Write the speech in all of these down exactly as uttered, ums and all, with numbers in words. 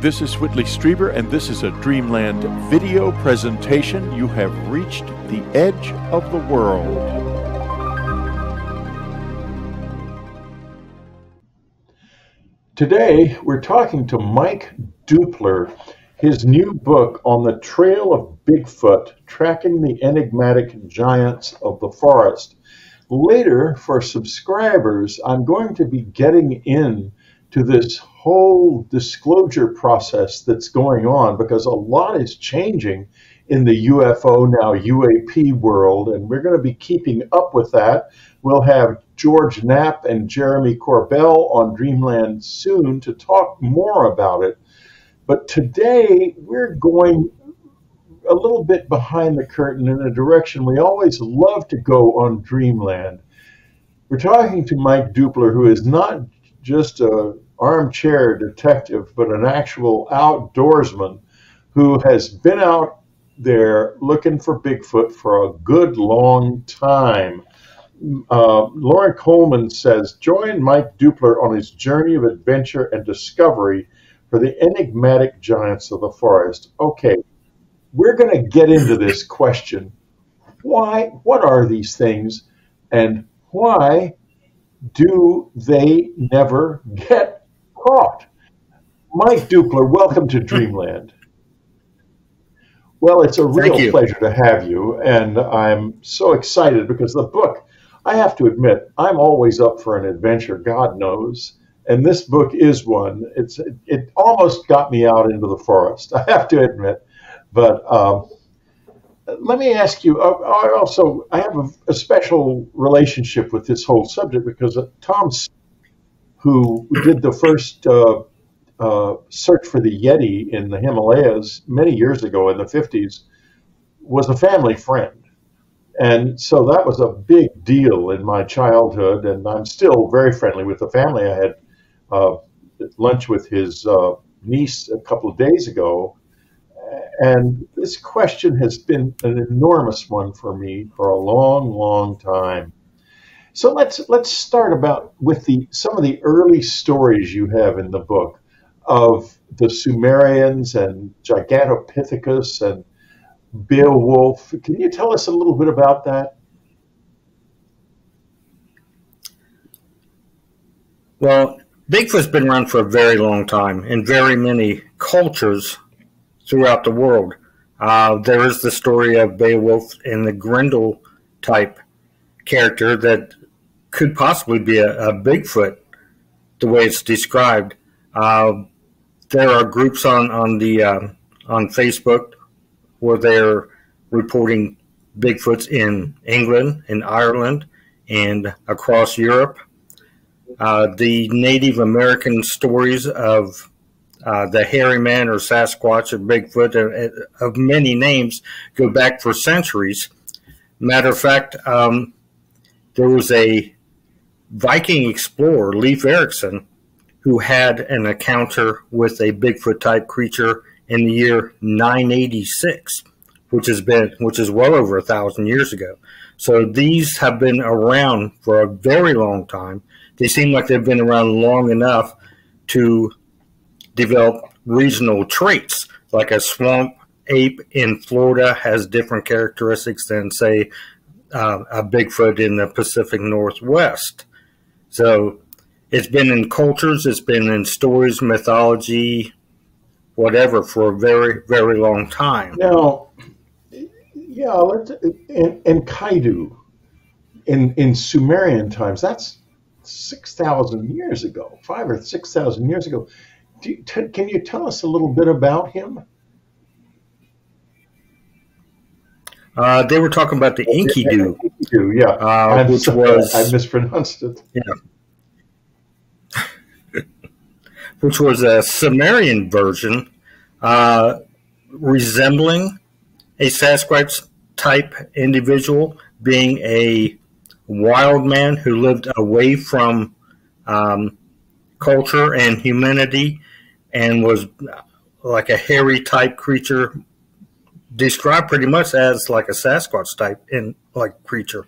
This is Whitley Strieber, and this is a Dreamland video presentation. You have reached the edge of the world. Today, we're talking to Mike Dupler. His new book, On the Trail of Bigfoot, Tracking the Enigmatic Giants of the Forest. Later, for subscribers, I'm going to be getting in to this whole disclosure process that's going on, because a lot is changing in the U F O, now U A P world, and we're going to be keeping up with that. We'll have George Knapp and Jeremy Corbell on Dreamland soon to talk more about it. But today we're going a little bit behind the curtain in a direction we always love to go on Dreamland. We're talking to Mike Dupler, who is not just a armchair detective, but an actual outdoorsman who has been out there looking for Bigfoot for a good long time. Uh, Lauren Coleman says, join Mike Dupler on his journey of adventure and discovery for the enigmatic giants of the forest. Okay, we're going to get into this question. Why? What are these things? And why do they never get caught? Mike Dupler, welcome to Dreamland. Well, it's a real pleasure to have you, and I'm so excited because the book, I have to admit, I'm always up for an adventure, God knows, and this book is one. It's It, it almost got me out into the forest, I have to admit. But um, let me ask you, uh, I also, I have a, a special relationship with this whole subject because uh, Tom, who did the first uh, uh, search for the Yeti in the Himalayas many years ago in the fifties, was a family friend. And so that was a big deal in my childhood, and I'm still very friendly with the family. I had uh, lunch with his uh, niece a couple of days ago, and this question has been an enormous one for me for a long, long time. So let's let's start about with the some of the early stories you have in the book of the Sumerians and Gigantopithecus and Beowulf. Can you tell us a little bit about that? Well, Bigfoot's been around for a very long time in very many cultures throughout the world. Uh, there is the story of Beowulf and the Grendel type character that could possibly be a, a Bigfoot, the way it's described. Uh, there are groups on on the uh, on Facebook where they're reporting Bigfoots in England, in Ireland, and across Europe. Uh, the Native American stories of uh, the hairy man or Sasquatch or Bigfoot, uh, of many names, go back for centuries. Matter of fact, um, there was a Viking explorer, Leif Erikson, who had an encounter with a Bigfoot-type creature in the year nine eighty-six, which has been, which is well over a thousand years ago. So these have been around for a very long time. They seem like they've been around long enough to develop regional traits, like a swamp ape in Florida has different characteristics than, say, uh, a Bigfoot in the Pacific Northwest. So it's been in cultures, it's been in stories, mythology, whatever, for a very, very long time. Now, yeah, let's, in, in Kaidu, in, in Sumerian times, that's six thousand years ago, five or six thousand years ago. Do you, t can you tell us a little bit about him? Uh, they were talking about the Enkidu. Enkidu, yeah. Uh, which sorry, was... I mispronounced it. Yeah. Which was a Sumerian version, uh, resembling a Sasquatch-type individual, being a wild man who lived away from um, culture and humanity and was like a hairy-type creature, described pretty much as like a Sasquatch-type in like creature.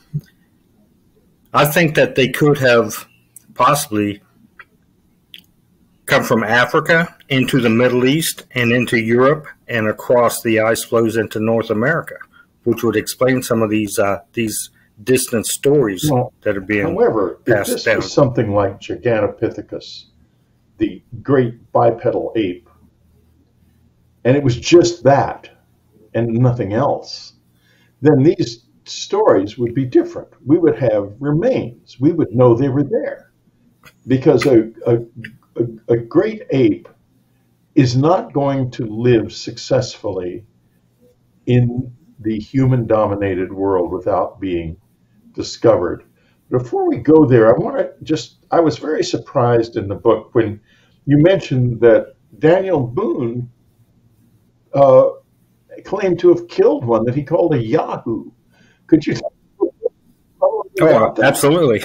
I think that they could have possibly come from Africa into the Middle East and into Europe and across the ice floes into North America, which would explain some of these uh, these distant stories Well, that are being however, if passed this down. was something like Gigantopithecus, the great bipedal ape, and it was just that and nothing else, then these stories would be different. We would have remains. We would know they were there. Because a, a, a, a great ape is not going to live successfully in the human-dominated world without being discovered. Before we go there, I want to just, I was very surprised in the book when you mentioned that Daniel Boone uh, claimed to have killed one that he called a Yahoo. Could you tell me Oh, about that? absolutely.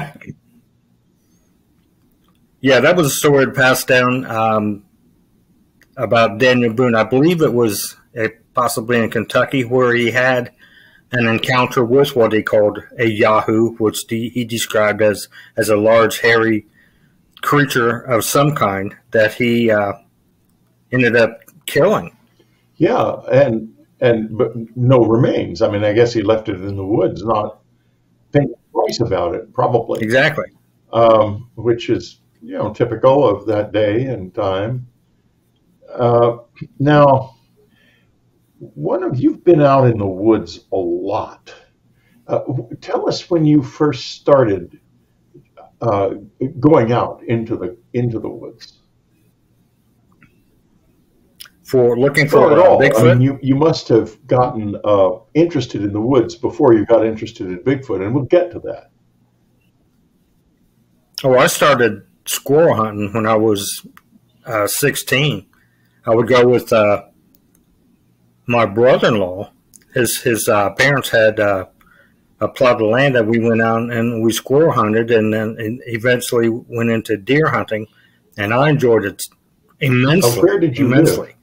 Yeah, that was a story passed down um, about Daniel Boone. I believe it was uh, possibly in Kentucky where he had an encounter with what he called a Yahoo, which de- he described as, as a large, hairy creature of some kind that he uh, ended up killing. Yeah, and and but no remains. I mean, I guess he left it in the woods, not thinking twice about it, probably, Exactly. um, which is you know typical of that day and time. Uh, now, one of you've been out in the woods a lot. Uh, tell us when you first started uh, going out into the into the woods. For looking Well, for at uh, all. I mean, Bigfoot? you, you must have gotten uh, interested in the woods before you got interested in Bigfoot, and we'll get to that. Oh, I started squirrel hunting when I was uh, sixteen. I would go with uh, my brother-in-law. His his uh, parents had uh, a plot of land that we went out and we squirrel hunted, and then and eventually went into deer hunting, and I enjoyed it Uh, immensely. where did you live? Immensely.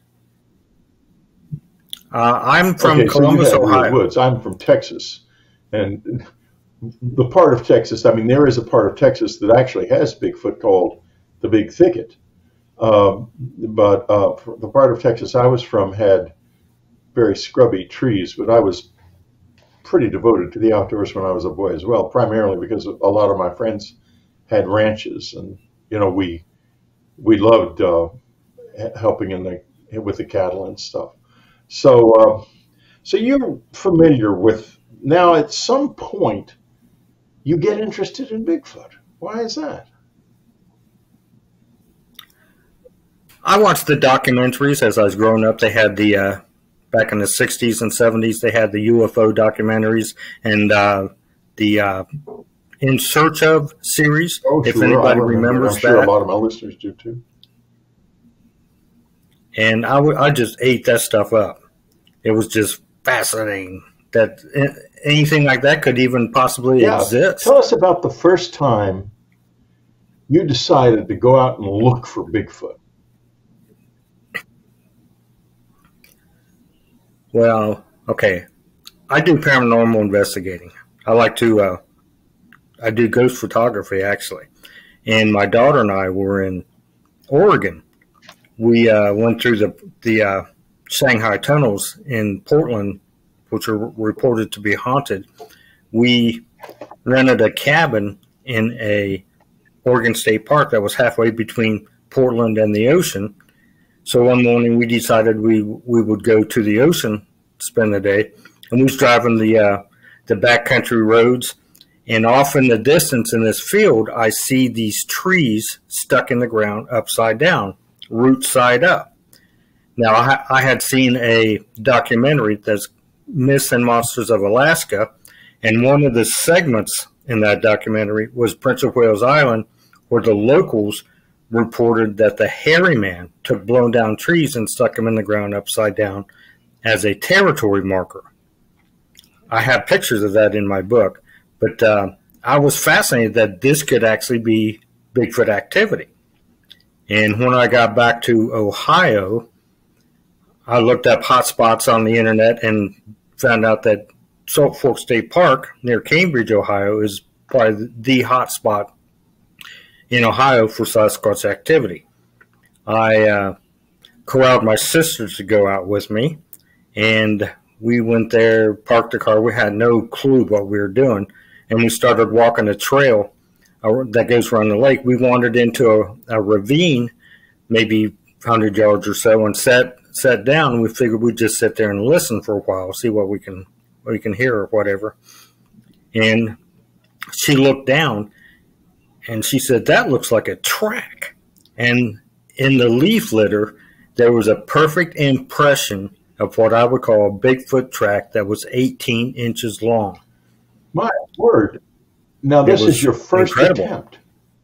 Uh, I'm from Okay, so you Columbus, had real Ohio. woods. I'm from Texas, and the part of Texas, I mean, there is a part of Texas that actually has Bigfoot called the Big Thicket. Um, but uh, the part of Texas I was from had very scrubby trees, but I was pretty devoted to the outdoors when I was a boy as well, primarily because a lot of my friends had ranches, and you know we we loved uh, helping in the with the cattle and stuff. So, uh, so you're familiar with now. At some point, you get interested in Bigfoot. Why is that? I watched the documentaries as I was growing up. They had the uh, back in the sixties and seventies. They had the U F O documentaries and uh, the uh, In Search of series. Oh, If sure, I anybody remember. remembers I'm sure that, a lot of my listeners do too. and I would I just ate that stuff up. It was just fascinating that anything like that could even possibly Yeah, exist. tell us about the first time you decided to go out and look for Bigfoot. Well, okay, I do paranormal investigating. I like to uh, I do ghost photography actually, and my daughter and I were in Oregon. We uh, went through the the uh, Shanghai tunnels in Portland, which are reported to be haunted. We rented a cabin in a Oregon State Park that was halfway between Portland and the ocean. So one morning we decided we we would go to the ocean, spend the day, and we was driving the uh, the backcountry roads, and off in the distance in this field, I see these trees stuck in the ground upside down, root side up. Now I, I had seen a documentary that's Myths and Monsters of Alaska, and one of the segments in that documentary was Prince of Wales Island, where the locals reported that the hairy man took blown down trees and stuck them in the ground upside down as a territory marker. I have pictures of that in my book, but uh, I was fascinated that this could actually be Bigfoot activity. And when I got back to Ohio, I looked up hotspots on the internet and found out that Salt Fork State Park near Cambridge, Ohio, is probably the hotspot in Ohio for Sasquatch activity. I uh, corralled my sisters to go out with me, and we went there, parked the car. We had no clue what we were doing, and we started walking a trail uh, that goes around the lake. We wandered into a, a ravine, maybe one hundred yards or so, and sat sat down. And we figured we'd just sit there and listen for a while, see what we can what we can hear or whatever. And she looked down, and she said, "That looks like a track." And in the leaf litter, there was a perfect impression of what I would call a Bigfoot track that was eighteen inches long. My word. Now, this is your first incredible. attempt.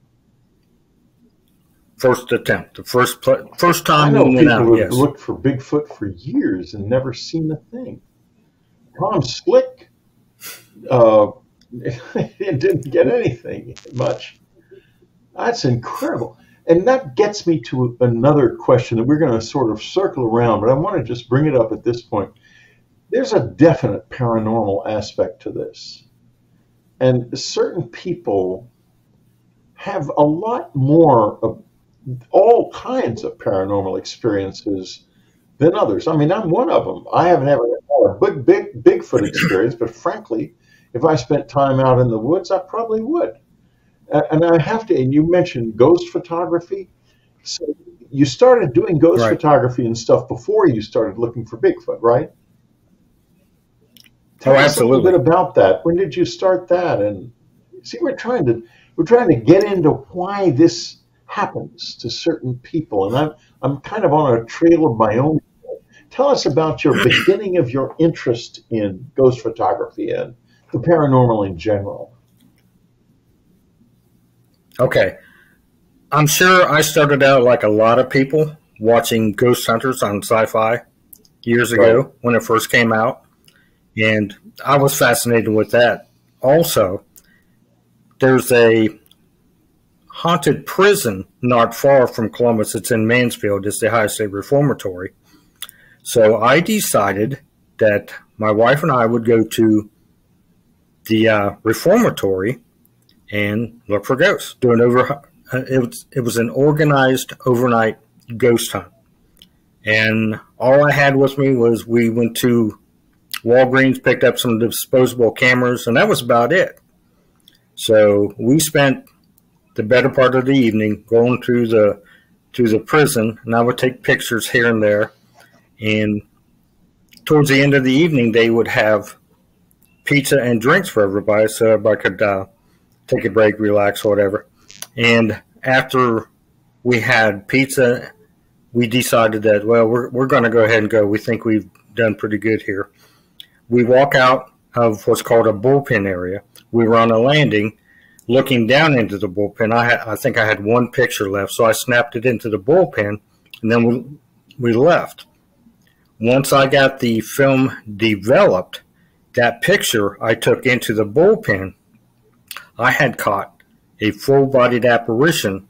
First attempt. The first pl- first time I know we went people out, who have yes. looked for Bigfoot for years and never seen a thing. Tom Slick uh, didn't get anything much. That's incredible. And that gets me to another question that we're going to sort of circle around, but I want to just bring it up at this point. There's a definite paranormal aspect to this. And certain people have a lot more of all kinds of paranormal experiences than others. I mean, I'm one of them. I haven't ever had a big, big Bigfoot experience, but frankly, if I spent time out in the woods, I probably would. And I have to, and you mentioned ghost photography. So you started doing ghost Right. photography and stuff before you started looking for Bigfoot, right? Tell Oh, us a absolutely. little bit about that. When did you start that? And see, we're trying to we're trying to get into why this happens to certain people, and I'm I'm kind of on a trail of my own. Tell us about your beginning of your interest in ghost photography and the paranormal in general. Okay. I'm sure I started out like a lot of people watching Ghost Hunters on Sci-Fi years ago Right. when it first came out. And I was fascinated with that. Also, there's a haunted prison not far from Columbus. It's in Mansfield. It's the Ohio State Reformatory. So I decided that my wife and I would go to the uh, reformatory and look for ghosts. Do an over. Uh, it was it was an organized overnight ghost hunt, and all I had with me was we went to Walgreens, picked up some disposable cameras, and that was about it. So we spent the better part of the evening going to the to the prison, and I would take pictures here and there. And towards the end of the evening, they would have pizza and drinks for everybody, so everybody could uh, take a break, relax, whatever. And after we had pizza, we decided that, well, we're we're going to go ahead and go. We think we've done pretty good here. We walk out of what's called a bullpen area. We were on a landing looking down into the bullpen. I, had, I think I had one picture left, so I snapped it into the bullpen, and then we, we left. Once I got the film developed, that picture I took into the bullpen, I had caught a full-bodied apparition.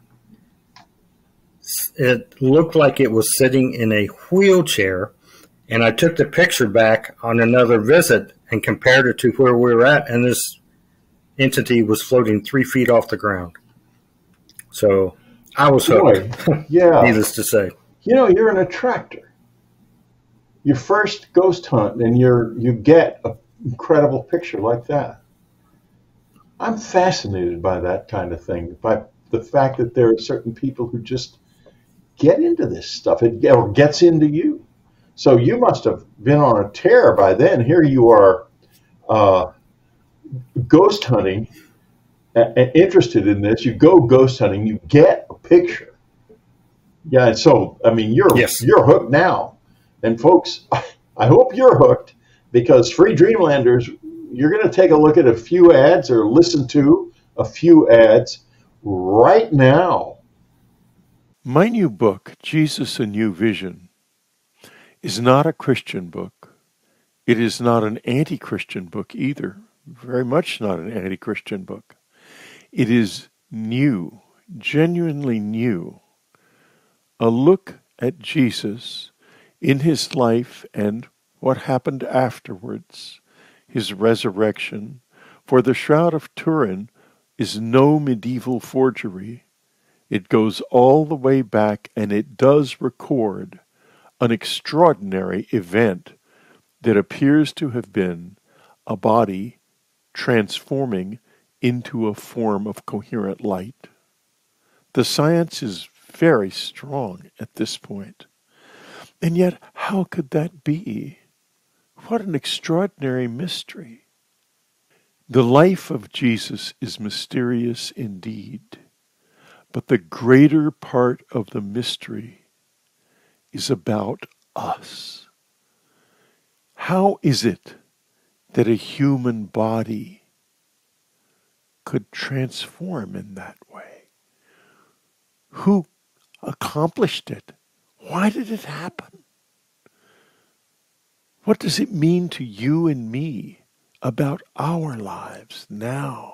It looked like it was sitting in a wheelchair, and I took the picture back on another visit and compared it to where we were at, and this entity was floating three feet off the ground. So I was hooked, Boy, yeah. needless to say. You know, you're an attractor. Your first ghost hunt, and you're you get an incredible picture like that. I'm fascinated by that kind of thing, by the fact that there are certain people who just get into this stuff. It or gets into you. So you must have been on a tear by then. Here you are, uh, ghost hunting, and interested in this. You go ghost hunting. You get a picture. Yeah. And so I mean, you're Yes. you're hooked now. And folks, I hope you're hooked, because Free Dreamlanders, you're going to take a look at a few ads or listen to a few ads right now. My new book, Jesus, A New Vision, is not a Christian book. It is not an anti-Christian book either. Very much not an anti-Christian book. It is new, genuinely new. A look at Jesus in his life and what happened afterwards, his resurrection. For the Shroud of Turin is no medieval forgery. It goes all the way back, and it does record an extraordinary event that appears to have been a body transforming into a form of coherent light. The science is very strong at this point. And yet, how could that be? What an extraordinary mystery. The life of Jesus is mysterious indeed, but the greater part of the mystery is about us. How is it that a human body could transform in that way? Who accomplished it? Why did it happen? What does it mean to you and me about our lives now?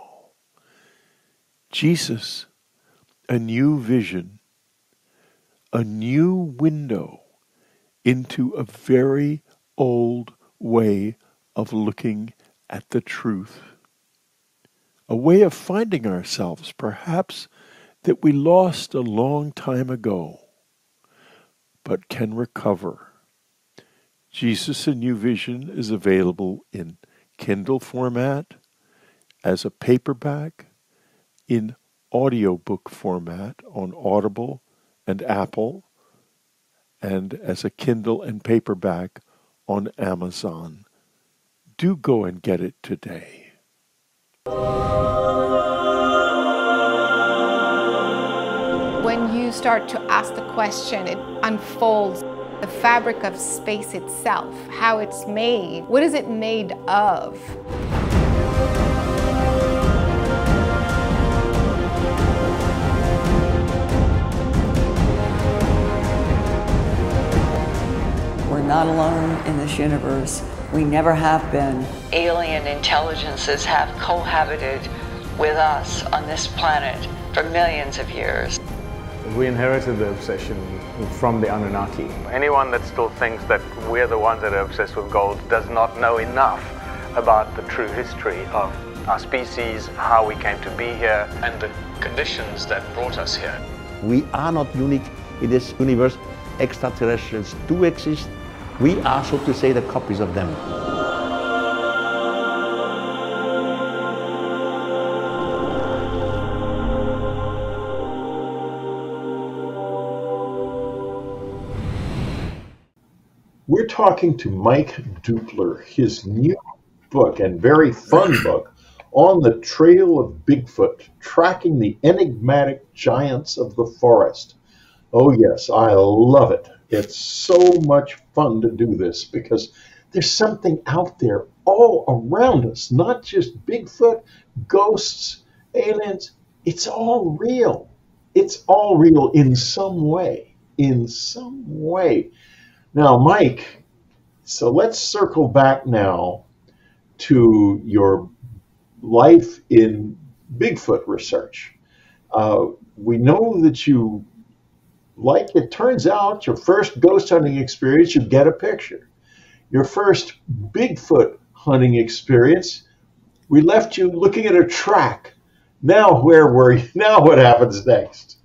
Jesus, a new vision, a new window into a very old way of looking at the truth. A way of finding ourselves, perhaps, that we lost a long time ago, but can recover. Jesus, a New Vision is available in Kindle format, as a paperback, in audiobook format on Audible and Apple, and as a Kindle and paperback on Amazon. Do go and get it today. When you start to ask the question, it unfolds the fabric of space itself, how it's made. What is it made of? We're not alone in this universe. We never have been. Alien intelligences have cohabited with us on this planet for millions of years. We inherited the obsession from the Anunnaki. Anyone that still thinks that we're the ones that are obsessed with gold does not know enough about the true history of our species, how we came to be here, and the conditions that brought us here. We are not unique in this universe. Extraterrestrials do exist. We are, so to say, the copies of them. We're talking to Mike Dupler, his new book and very fun book, On the Trail of Bigfoot, Tracking the Enigmatic Giants of the Forest. Oh yes, I love it. It's so much fun to do this because there's something out there all around us, not just Bigfoot, ghosts, aliens. It's all real. It's all real in some way, in some way. Now, Mike, so let's circle back now to your life in Bigfoot research. Uh, we know that you, like it turns out, your first ghost hunting experience, you get a picture. Your first Bigfoot hunting experience, we left you looking at a track. Now, where were you? Now, what happens next?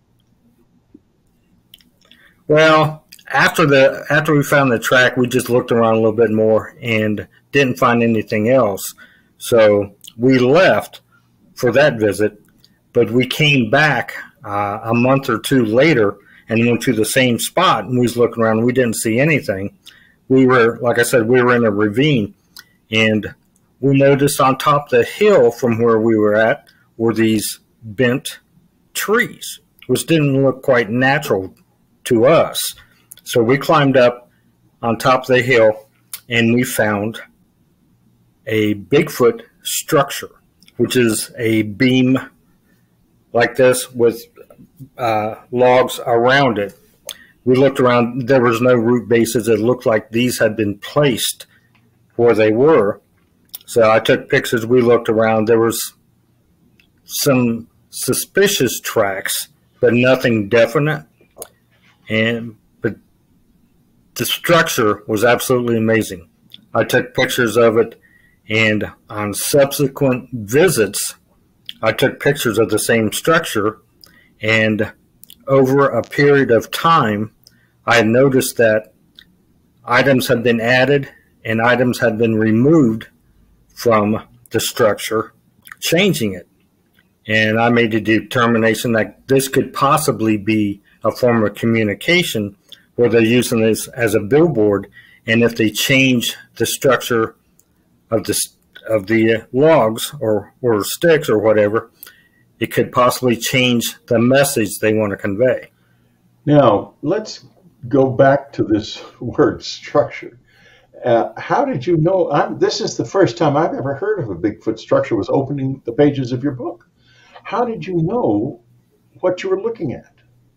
Well, After the after we found the track, we just looked around a little bit more and didn't find anything else. So we left for that visit, but we came back uh, a month or two later and went to the same spot. And we was looking around, and we didn't see anything. We were, like I said, we were in a ravine, and we noticed on top of the hill from where we were at were these bent trees, which didn't look quite natural to us. So we climbed up on top of the hill, and we found a Bigfoot structure, which is a beam like this with uh, logs around it. We looked around. There was no root bases. It looked like these had been placed where they were. So I took pictures. We looked around. There was some suspicious tracks, but nothing definite. And but the structure was absolutely amazing. I took pictures of it, and on subsequent visits, I took pictures of the same structure, and over a period of time, I had noticed that items had been added and items had been removed from the structure, changing it. And I made the determination that this could possibly be a form of communication where they're using this as a billboard, and if they change the structure of the, of the logs or, or sticks or whatever, it could possibly change the message they want to convey. Now, let's go back to this word structure. Uh, how did you know? I'm, this is the first time I've ever heard of a Bigfoot structure, was opening the pages of your book. How did you know what you were looking at?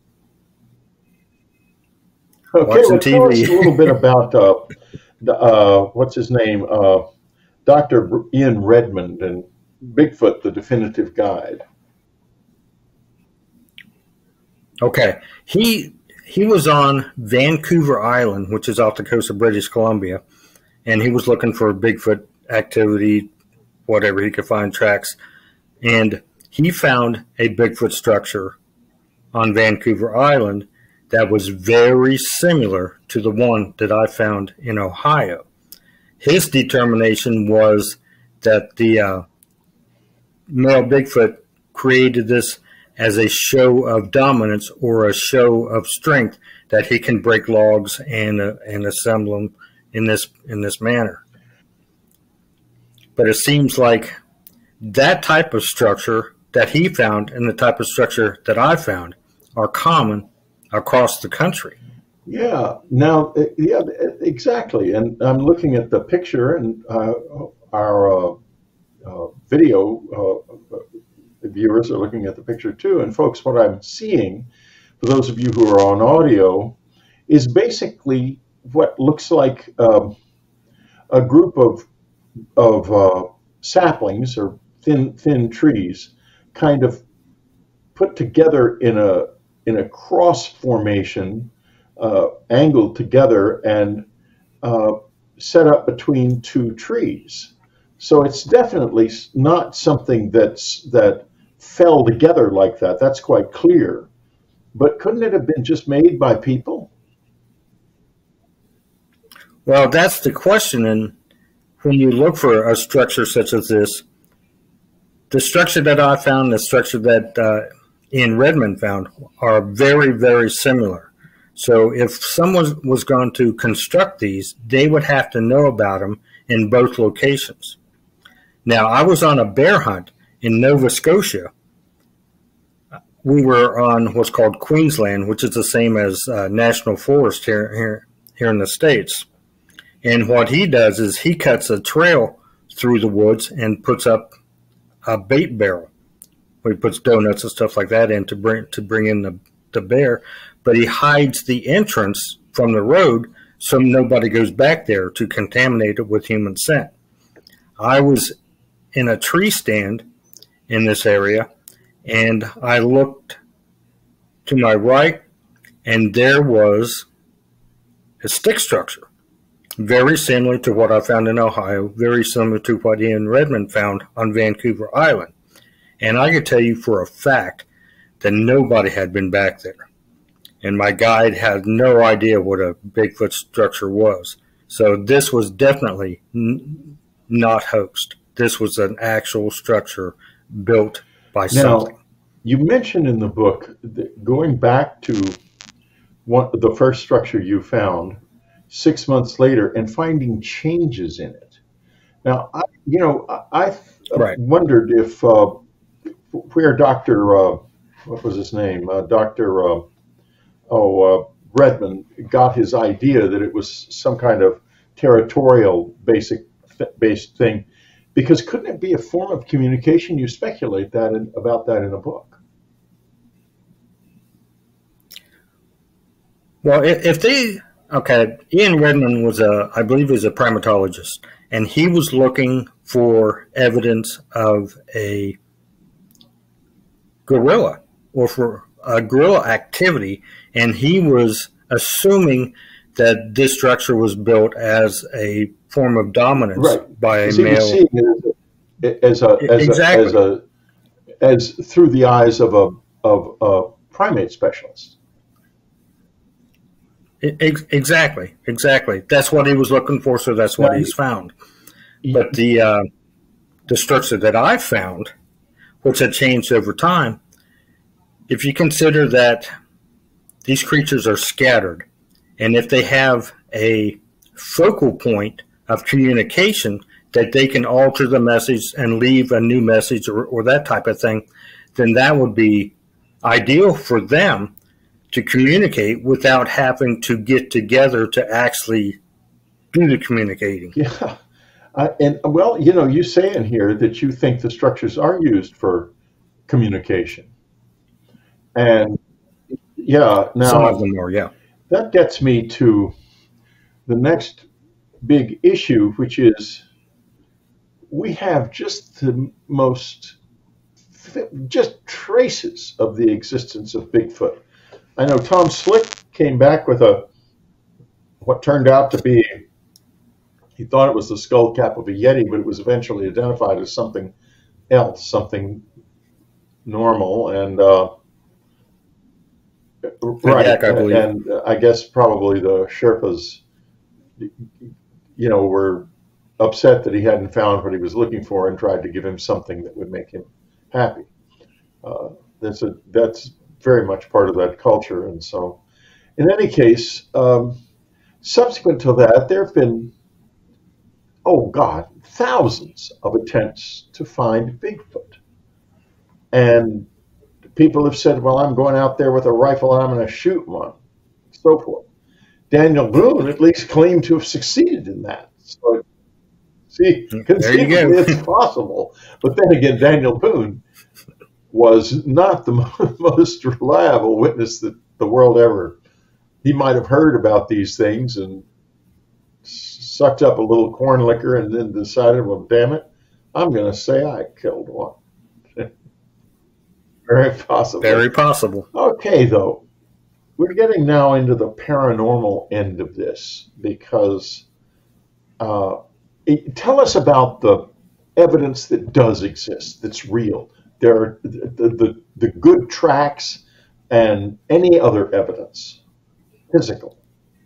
Okay, well, tell us a little bit about, uh, the, uh, what's his name, uh, Doctor Ian Redmond and Bigfoot, the Definitive Guide. Okay, he he was on Vancouver Island, which is off the coast of British Columbia, and he was looking for Bigfoot activity, whatever he could find, tracks, and he found a Bigfoot structure on Vancouver Island that was very similar to the one that I found in Ohio. His determination was that the uh, male Bigfoot created this as a show of dominance or a show of strength, that he can break logs and uh, and assemble them in this in this manner. But it seems like that type of structure that he found and the type of structure that I found are common across the country. Yeah. Now, yeah, exactly. And I'm looking at the picture, and uh, our uh, uh, video. Uh, The viewers are looking at the picture too. And folks, what I'm seeing, for those of you who are on audio, is basically what looks like um, a group of of uh, saplings or thin thin trees, kind of put together in a in a cross formation, uh, angled together and uh, set up between two trees. So it's definitely not something that's that fell together like that. That's quite clear. But couldn't it have been just made by people? Well, that's the question. And when you look for a structure such as this, the structure that I found, the structure that uh, Ian Redmond found, are very, very similar. So if someone was going to construct these, they would have to know about them in both locations. Now, I was on a bear hunt in Nova Scotia. We were on what's called Queensland, which is the same as uh, National Forest here, here, here in the States. And what he does is he cuts a trail through the woods and puts up a bait barrel, where he puts donuts and stuff like that in to bring, to bring in the, the bear. But he hides the entrance from the road so nobody goes back there to contaminate it with human scent. I was in a tree stand in this area, and I looked to my right, and there was a stick structure, very similar to what I found in Ohio, very similar to what Ian Redmond found on Vancouver Island. And I could tell you for a fact that nobody had been back there. And my guide had no idea what a Bigfoot structure was. So this was definitely n not hoaxed. This was an actual structure built by something. Now, you mentioned in the book that going back to one, the first structure you found six months later and finding changes in it. Now, I, you know, I, I right. wondered if uh, where Doctor uh, what was his name, uh, Doctor Uh, oh uh, Redmond got his idea that it was some kind of territorial basic based thing. Because couldn't it be a form of communication? You speculate that in, about that in a book. Well, if they, okay, Ian Redmond was a, I believe he was a primatologist, and he was looking for evidence of a gorilla or for a gorilla activity, and he was assuming that this structure was built as a form of dominance right. by a he male. Was seeing it as a, as, exactly. a, as a as through the eyes of a of a primate specialist. Exactly, exactly. That's what he was looking for, so that's what Now, he's found. But the uh, the structure that I found, which had changed over time, if you consider that these creatures are scattered, and if they have a focal point of communication that they can alter the message and leave a new message or, or that type of thing, then that would be ideal for them to communicate without having to get together to actually do the communicating. Yeah. Uh, and well, you know, you say in here that you think the structures are used for communication. And yeah, now some of them are, yeah. That gets me to the next big issue, which is we have just the most, just traces of the existence of Bigfoot. I know Tom Slick came back with a, what turned out to be, he thought it was the skull cap of a Yeti, but it was eventually identified as something else, something normal. And, uh, right, Yak, I believe. and I guess probably the Sherpas, you know, were upset that he hadn't found what he was looking for and tried to give him something that would make him happy. Uh, that's a that's very much part of that culture. And so, in any case, um, subsequent to that, there have been, oh God, thousands of attempts to find Bigfoot. And people have said, well, I'm going out there with a rifle and I'm going to shoot one, so forth. Daniel Boone at least claimed to have succeeded in that. So, see, conceivably it's possible. But then again, Daniel Boone was not the most reliable witness that the world ever. He might have heard about these things and sucked up a little corn liquor and then decided, well, damn it, I'm going to say I killed one. Very possible. Very possible. Okay, though. We're getting now into the paranormal end of this because uh, it, tell us about the evidence that does exist, that's real. There are the, the, the good tracks and any other evidence, physical.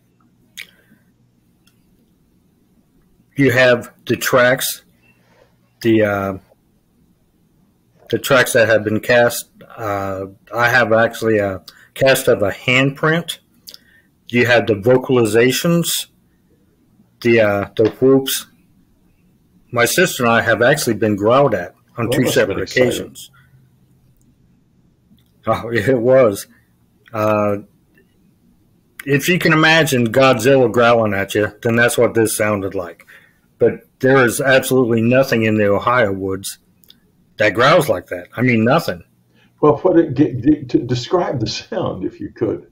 You have the tracks, the uh, the tracks that have been cast. Uh, I have actually a cast of a handprint. You have the vocalizations, the uh, the whoops. My sister and I have actually been growled at on Well, two must have been separate occasions. Oh, it was. Uh, if you can imagine Godzilla growling at you, then that's what this sounded like. But there is absolutely nothing in the Ohio woods that growls like that. I mean, nothing. Well, what it, get, get, to describe the sound, if you could.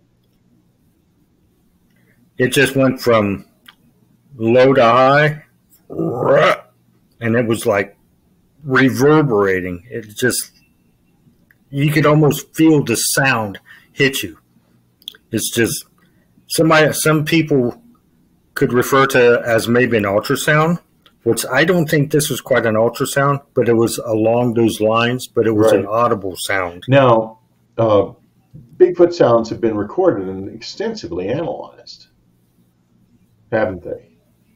It just went from low to high, and it was like reverberating. It just, you could almost feel the sound hit you. It's just, somebody, some people could refer to as maybe an ultrasound, which I don't think this was quite an ultrasound, but it was along those lines, but it was Right. an audible sound. Now, uh, Bigfoot sounds have been recorded and extensively analyzed, haven't they?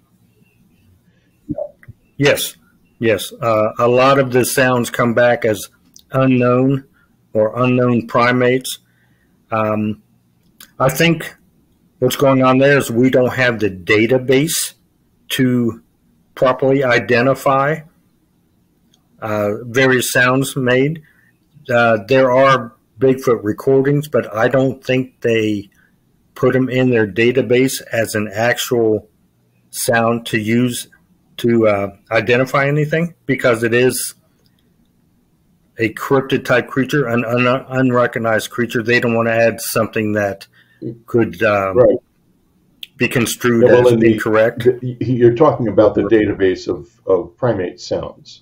Yes, yes. Uh, a lot of the sounds come back as unknown or unknown primates. Um, I think what's going on there is we don't have the database to properly identify uh, various sounds made. Uh, there are Bigfoot recordings, but I don't think they put them in their database as an actual sound to use to uh, identify anything, because it is a cryptid type creature, an un unrecognized creature. They don't want to add something that could um, Right. be construed Yeah, well, as in the- incorrect. the- You're talking about the database of, of primate sounds.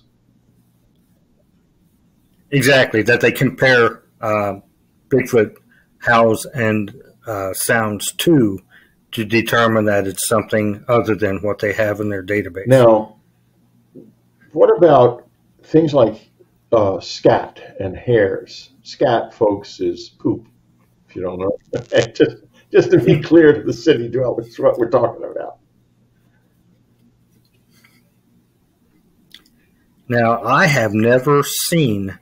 Exactly, that they compare uh, Bigfoot howls and uh, sounds to to determine that it's something other than what they have in their database. Now, what about things like uh, scat and hares. Scat, folks, is poop, if you don't know. just, just to be clear to the city dwellers what we're talking about. Now, I have never seen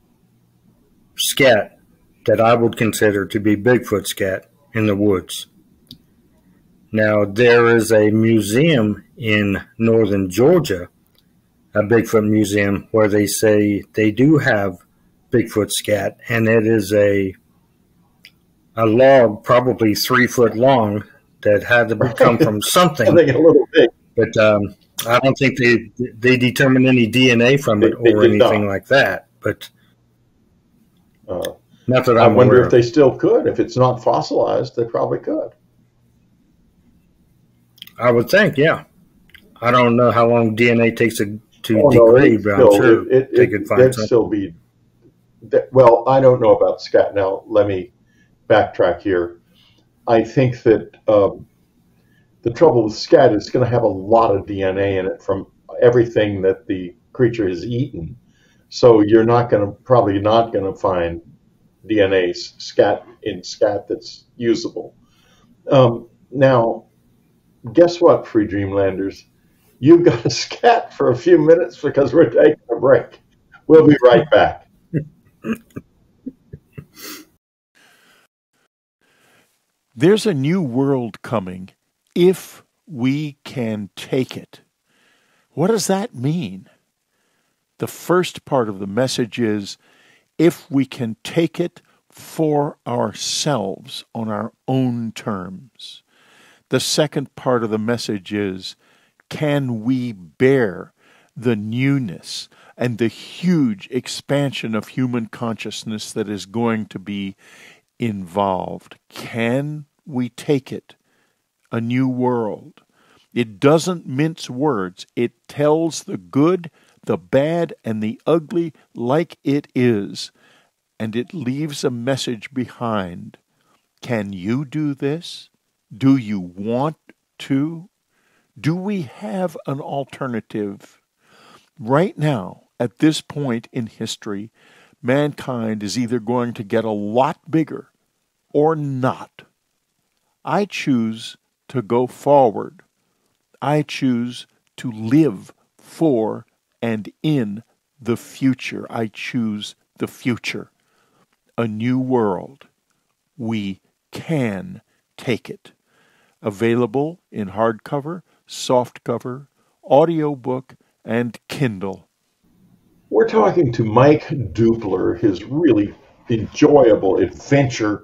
scat that I would consider to be Bigfoot scat in the woods. Now, there is a museum in northern Georgia, a Bigfoot museum, where they say they do have Bigfoot scat, and it is a a log probably three foot long that had to come from something. I think a little big. But um, I don't think they they determined any D N A from it They- they or did anything not. like that. But Uh, not that I I'm wonder aware if they still could. If it's not fossilized, they probably could. I would think, yeah. I don't know how long D N A takes to, to Oh, no, degrade, it'd but still- I'm sure it- it- they it- could find it'd something. still be. that- Well, I don't know about scat. Now, let me backtrack here. I think that um, the trouble with scat is going to have a lot of D N A in it from everything that the creature has eaten. So you're not going to probably not going to find D N A scat in scat that's usable. Um, now, guess what, Free Dreamlanders? You've got to scat for a few minutes because we're taking a break. We'll be right back. There's a new world coming if we can take it. What does that mean? The first part of the message is if we can take it for ourselves on our own terms. The second part of the message is can we bear the newness and the huge expansion of human consciousness that is going to be involved? Can we take it? A new world. It doesn't mince words. It tells the good, the bad, and the ugly like it is. And it leaves a message behind. Can you do this? Do you want to? Do we have an alternative? Right now, at this point in history, mankind is either going to get a lot bigger or not. I choose to go forward. I choose to live for and in the future. I choose the future. A new world. We can take it. Available in hardcover, softcover, audiobook, and Kindle. We're talking to Mike Dupler, his really enjoyable adventure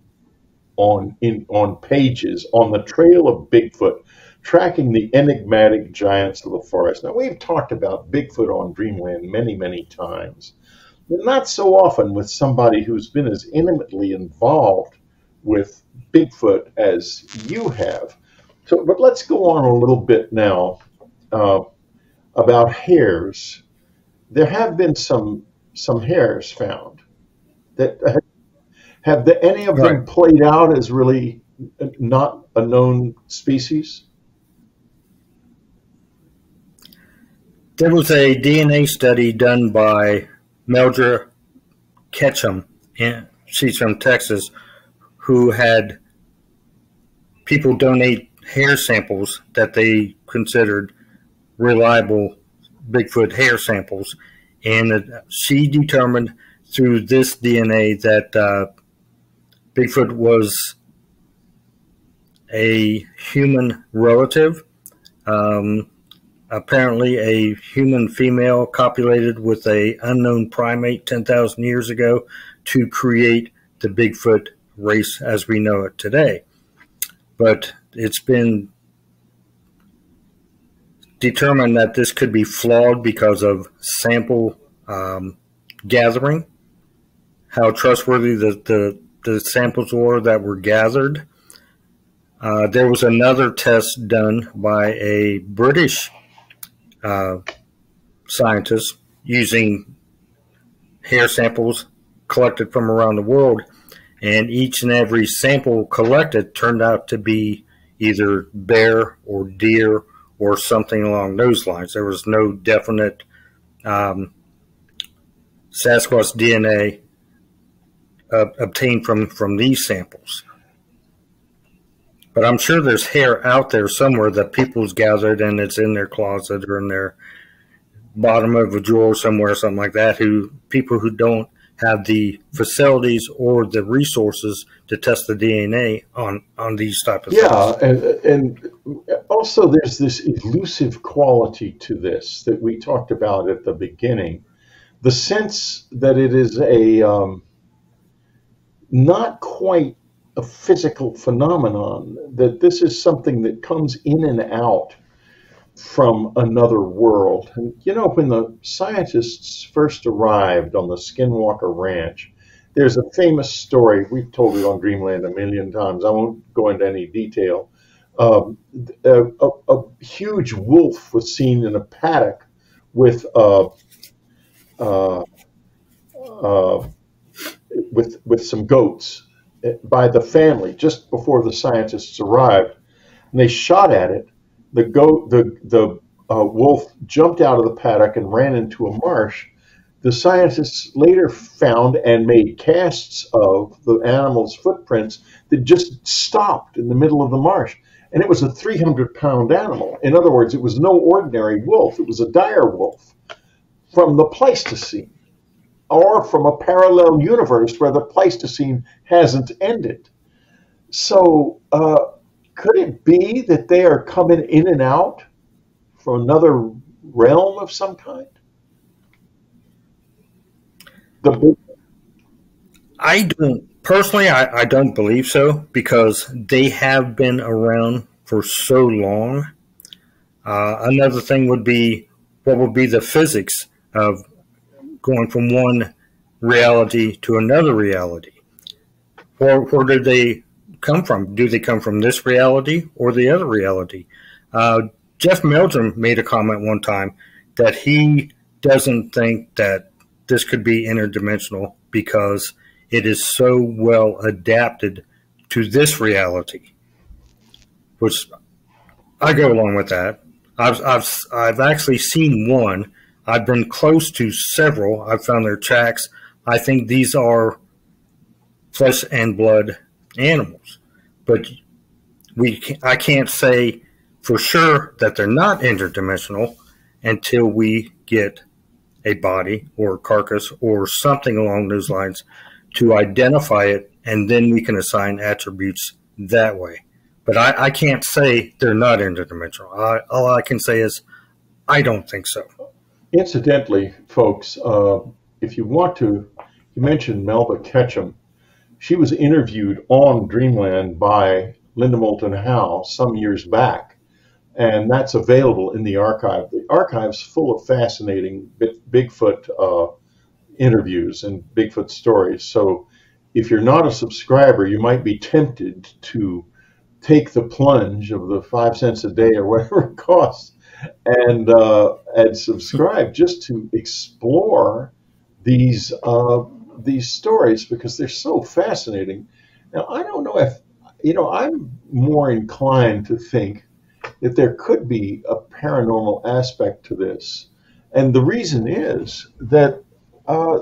on in on pages on the trail of Bigfoot, tracking the enigmatic giants of the forest. Now, we've talked about Bigfoot on Dreamland many, many times, but not so often with somebody who's been as intimately involved with Bigfoot as you have. So, but let's go on a little bit now uh, about hares. There have been some some hares found that uh, have the, any of them Right. played out as really not a known species? There was a D N A study done by Meldra Ketchum, and she's from Texas, who had people donate hair samples that they considered reliable Bigfoot hair samples. And she determined through this D N A that uh, Bigfoot was a human relative, um, apparently a human female copulated with a unknown primate ten thousand years ago to create the Bigfoot race as we know it today. But it's been determined that this could be flawed because of sample um, gathering, how trustworthy the, the, the samples were that were gathered. Uh, there was another test done by a British uh, scientist using hair samples collected from around the world, and each and every sample collected turned out to be either bear or deer or something along those lines. There was no definite um, Sasquatch D N A uh, obtained from, from these samples. But I'm sure there's hair out there somewhere that people's gathered and it's in their closet or in their bottom of a drawer somewhere, something like that, who people who don't have the facilities or the resources to test the D N A on, on these type of yeah, things. and, and also there's this elusive quality to this that we talked about at the beginning. The sense that it is a um, not quite a physical phenomenon, that this is something that comes in and out from another world. And you know, when the scientists first arrived on the Skinwalker Ranch, there's a famous story. We've told it on Dreamland a million times. I won't go into any detail. Um, a, a, a huge wolf was seen in a paddock with uh, uh, uh, with with some goats by the family just before the scientists arrived, and they shot at it. The goat, the the uh, wolf jumped out of the paddock and ran into a marsh. The scientists later found and made casts of the animal's footprints that just stopped in the middle of the marsh. And it was a three hundred pound animal. In other words, it was no ordinary wolf. It was a dire wolf from the Pleistocene, or from a parallel universe where the Pleistocene hasn't ended. So uh, could it be that they are coming in and out from another realm of some kind? The I don't personally. I, I don't believe so, because they have been around for so long. Uh, another thing would be, what would be the physics of going from one reality to another reality? Or where did they come from? Do they come from this reality or the other reality? Uh, Jeff Meldrum made a comment one time that he doesn't think that this could be interdimensional because it is so well adapted to this reality, which I go along with that. I've, I've, I've actually seen one. I've been close to several. I've found their tracks. I think these are flesh and blood animals, but we I can't say for sure that they're not interdimensional until we get a body or a carcass or something along those lines to identify it, and then we can assign attributes that way. But I, I can't say they're not interdimensional. I, all I can say is I don't think so. Incidentally, folks, uh, if you want to, you mentioned Melba Ketchum. She was interviewed on Dreamland by Linda Moulton Howe some years back, and that's available in the archive. The archive's full of fascinating Bigfoot uh, interviews and Bigfoot stories. So if you're not a subscriber, you might be tempted to take the plunge of the five cents a day or whatever it costs and uh, and subscribe just to explore these uh, these stories, because they're so fascinating. Now, I don't know if, you know, I'm more inclined to think that there could be a paranormal aspect to this, and the reason is that uh,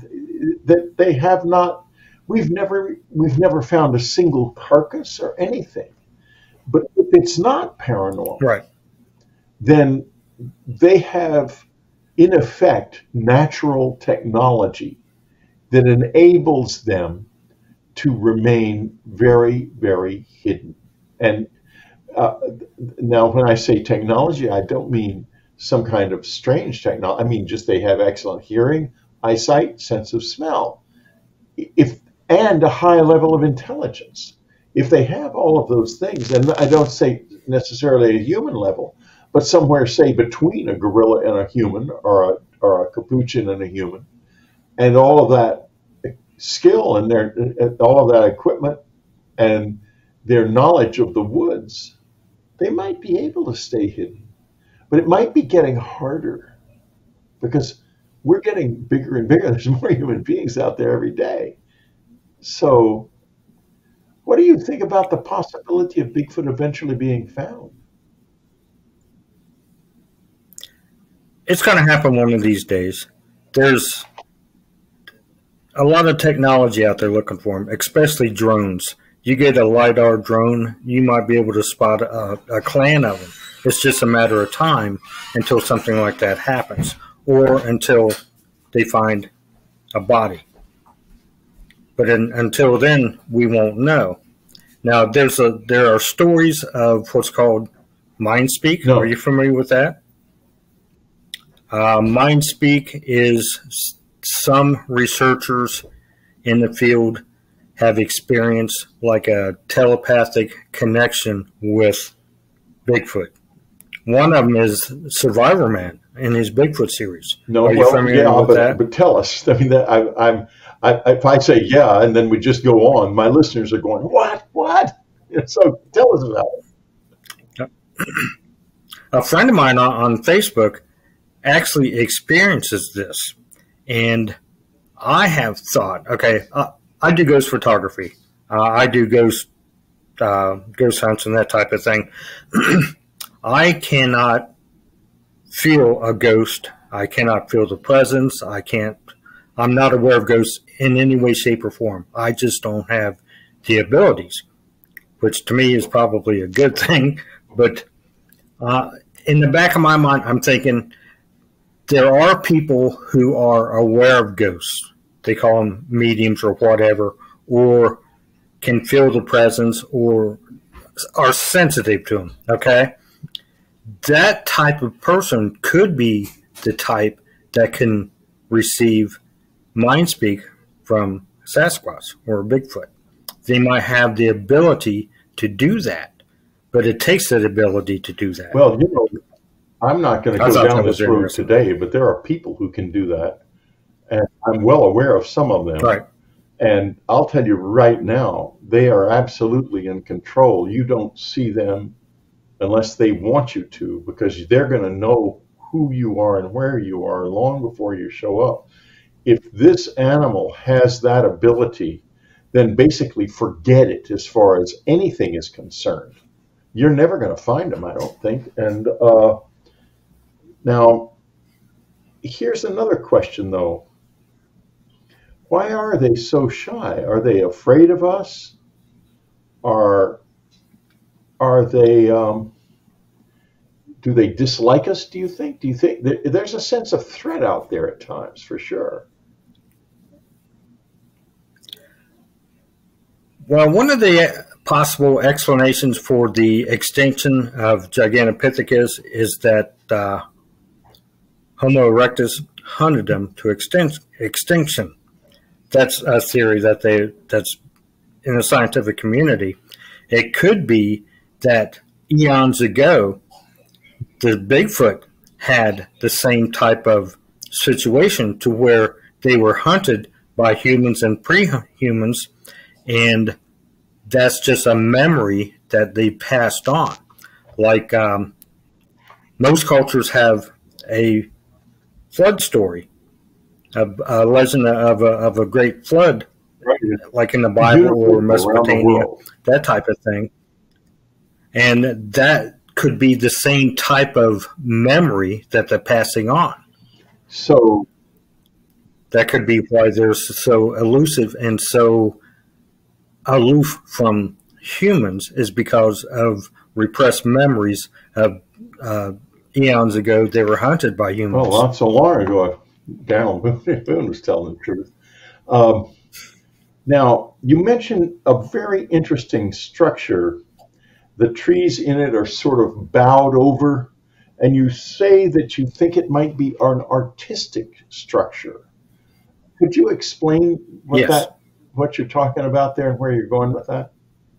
that they have not. We've never we've never found a single carcass or anything. But if it's not paranormal, right, then they have, in effect, natural technology that enables them to remain very, very hidden. And uh, now, when I say technology, I don't mean some kind of strange technology. I mean just they have excellent hearing, eyesight, sense of smell, if and a high level of intelligence. If they have all of those things, and I don't say necessarily a human level, but somewhere, say, between a gorilla and a human, or a, or a capuchin and a human, and all of that skill and their all of that equipment and their knowledge of the woods, they might be able to stay hidden. But it might be getting harder, because we're getting bigger and bigger. There's more human beings out there every day. So what do you think about the possibility of Bigfoot eventually being found? It's going to happen one of these days. There's a lot of technology out there looking for them, especially drones. You get a LiDAR drone, you might be able to spot a, a clan of them. It's just a matter of time until something like that happens, or until they find a body. But in, until then, we won't know. Now, there's a there are stories of what's called mind speak. No. Are you familiar with that? Uh, mind speak is some researchers in the field have experienced like a telepathic connection with Bigfoot. One of them is Survivor Man in his Bigfoot series. No, Are you well, familiar yeah, with but, that? but tell us. I mean, that, I, I'm, I, if I say yeah, and then we just go on, my listeners are going, what, what? So tell us about it. A friend of mine on, on Facebook actually experiences this, and I have thought, okay, uh, I do ghost photography. Uh, I do ghost uh, ghost hunts and that type of thing. I cannot feel a ghost. I cannot feel the presence. I can't. I'm not aware of ghosts in any way, shape, or form. I just don't have the abilities, which to me is probably a good thing. But uh, in the back of my mind, I'm thinking there are people who are aware of ghosts. They call them mediums or whatever, or can feel the presence or are sensitive to them, okay? That type of person could be the type that can receive mind speak from Sasquatch or Bigfoot. They might have the ability to do that, but it takes that ability to do that. Well, you know, I'm not going to go down this road today, but there are people who can do that, and I'm well aware of some of them. Right. And I'll tell you right now, they are absolutely in control. You don't see them unless they want you to, because they're going to know who you are and where you are long before you show up. If this animal has that ability, then basically forget it as far as anything is concerned. You're never going to find them, I don't think. And uh, now, here's another question, though. Why are they so shy? Are they afraid of us? Are, are they, um, do they dislike us, do you think? Do you think there's a sense of threat out there at times, for sure? Well, one of the possible explanations for the extinction of Gigantopithecus is that uh, Homo erectus hunted them to extin extinction. That's a theory that they that's in the scientific community. It could be that eons ago, the Bigfoot had the same type of situation to where they were hunted by humans and pre-humans, and that's just a memory that they passed on. Like um, most cultures have a flood story, a, a legend of a, of a great flood, right, like in the Bible Beautiful or Mesopotamia, that type of thing. And that could be the same type of memory that they're passing on. So that could be why they're so elusive and so aloof from humans, is because of repressed memories of uh, eons ago they were hunted by humans. Well, not so long ago, Daniel Boone was telling the truth. Um, now, you mentioned a very interesting structure. The trees in it are sort of bowed over, and you say that you think it might be an artistic structure. Could you explain what yes. that, what you're talking about there and where you're going with that?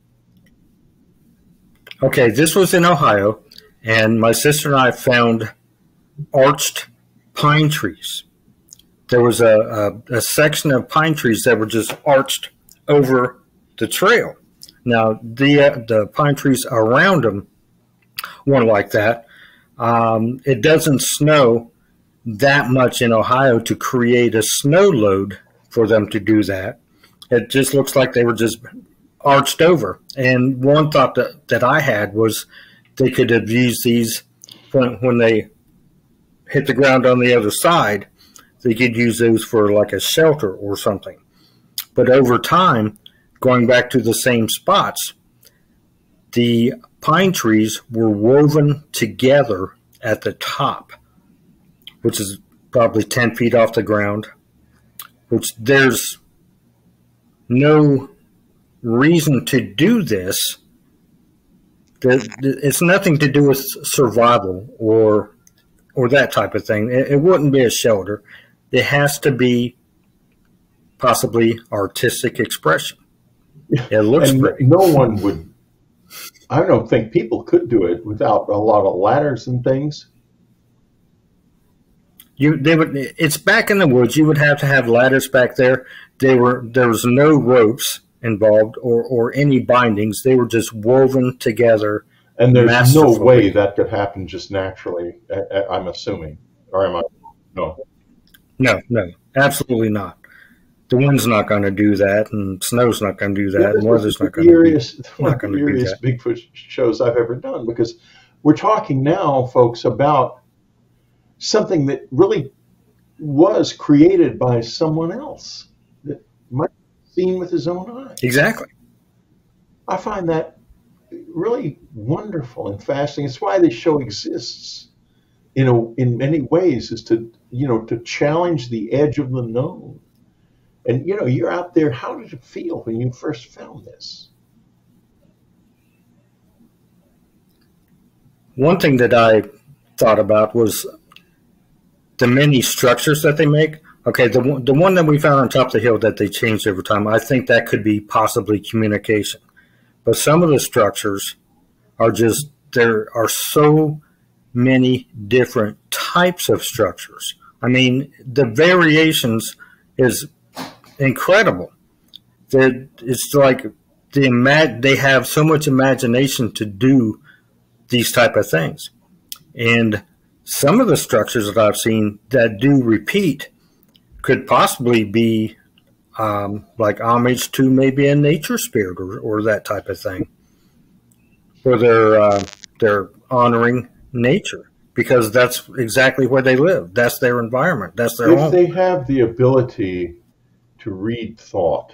Okay, this was in Ohio, and my sister and I found arched pine trees. There was a, a, a section of pine trees that were just arched over the trail. Now, the, uh, the pine trees around them weren't like that. Um, it doesn't snow that much in Ohio to create a snow load for them to do that. It just looks like they were just arched over. And one thought that, that I had was they could have used these when, when they hit the ground on the other side. They could use those for like a shelter or something. But over time, going back to the same spots, the pine trees were woven together at the top, which is probably ten feet off the ground, which there's no reason to do this. It's nothing to do with survival or or that type of thing. It, it wouldn't be a shelter. It has to be possibly artistic expression. It looks and pretty. No one would, I don't think people could do it without a lot of ladders and things. You, they would. It's back in the woods. You would have to have ladders back there. They were there was no ropes involved or or any bindings. They were just woven together. And there's no way that could happen just naturally. I'm assuming, or am I? No. No, no, absolutely not. The wind's not going to do that, and snow's not going to do that, yeah, and weather's not going to do that. One of the eeriest Bigfoot shows I've ever done, because we're talking now, folks, about something that really was created by someone else that might have seen with his own eyes. Exactly. I find that really wonderful and fascinating. It's why this show exists, you know, in many ways, is to, you know, to challenge the edge of the known. And, you know, you're out there. How did it feel when you first found this? One thing that I thought about was the many structures that they make. Okay, the one, the one that we found on top of the hill that they changed over time, I think that could be possibly communication. But some of the structures are just, there are so many different types of structures. I mean, the variations is incredible. They're, it's like the imag- they have so much imagination to do these type of things. And some of the structures that I've seen that do repeat could possibly be um, like homage to maybe a nature spirit or, or that type of thing, where they're uh, they're honoring nature because that's exactly where they live. That's their environment. That's their if home. If they have the ability to read thought,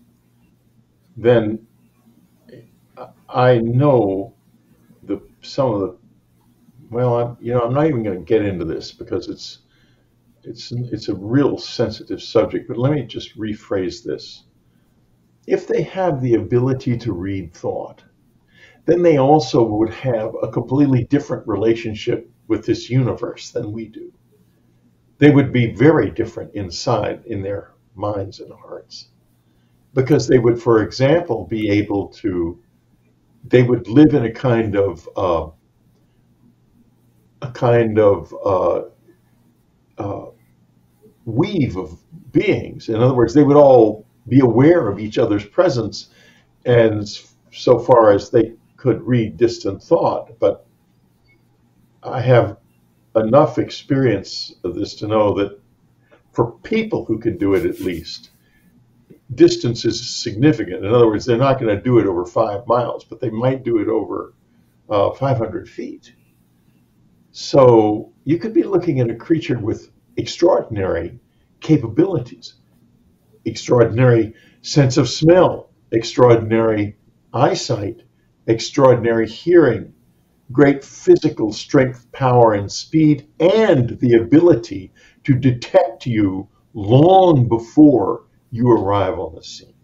then I know the some of the well, I'm, you know, I'm not even going to get into this because it's it's it's a real sensitive subject. But let me just rephrase this: if they have the ability to read thought, then they also would have a completely different relationship with this universe than we do. They would be very different inside in their minds and hearts, because they would, for example, be able to, they would live in a kind of, uh, a kind of uh, uh, weave of beings. In other words, they would all be aware of each other's presence, and so far as they could read distant thought. But I have enough experience of this to know that for people who can do it, at least, distance is significant. In other words, they're not going to do it over five miles, but they might do it over uh, five hundred feet. So you could be looking at a creature with extraordinary capabilities, extraordinary sense of smell, extraordinary eyesight, extraordinary hearing, great physical strength, power, and speed, and the ability to detect you long before you arrive on the scene.